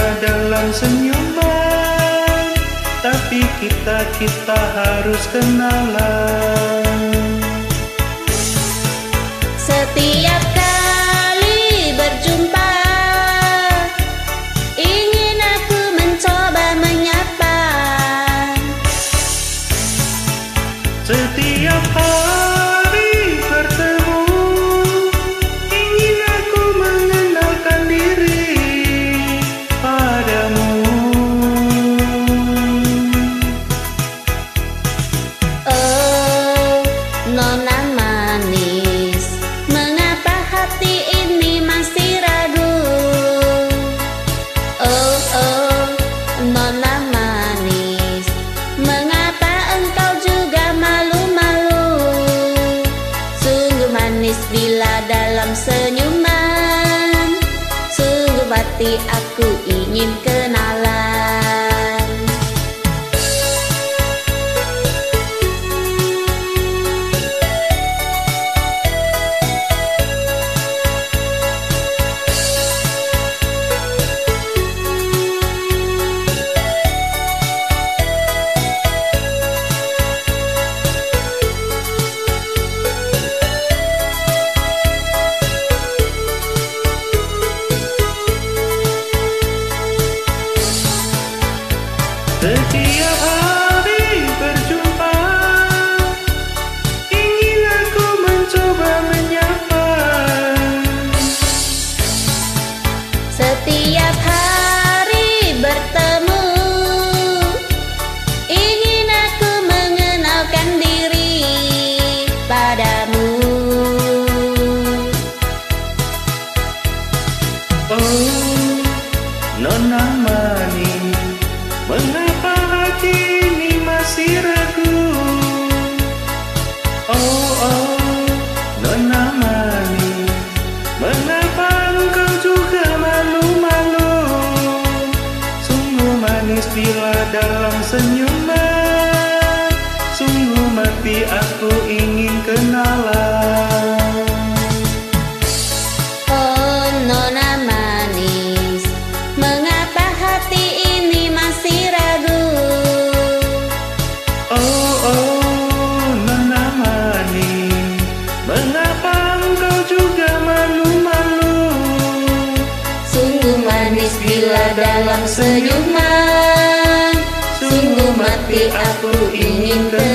dalam senyuman, tapi kita harus kenalan. Setiap kali berjumpa, ingin aku mencoba menyapa. Setiap hari bertemu, ingin aku mengenalkan diri padamu. Oh, nona manis, mengapa hati ini masih ragu? Oh, oh, nona manis, mengapa engkau juga malu-malu? Sungguh manis bila dalam senyuman, sungguh hati aku ingin kenalan. Setiap hari berjumpa, ingin aku mencoba menyapa. Setiap hari bertemu, ingin aku mengenalkan diri padamu. Oh, nona manis, mengapa hati ini masih ragu? Oh, oh, nona manis, mengapa engkau juga malu-malu? Sungguh manis bila dalam senyuman, sungguh mati aku ingin kenalan. Oh, nona manis, mengapa hati ini masih ragu? Oh, oh, nona manis, mengapa engkau juga malu-malu? Sungguh manis bila dalam senyuman, sungguh mati aku ingin kenalan.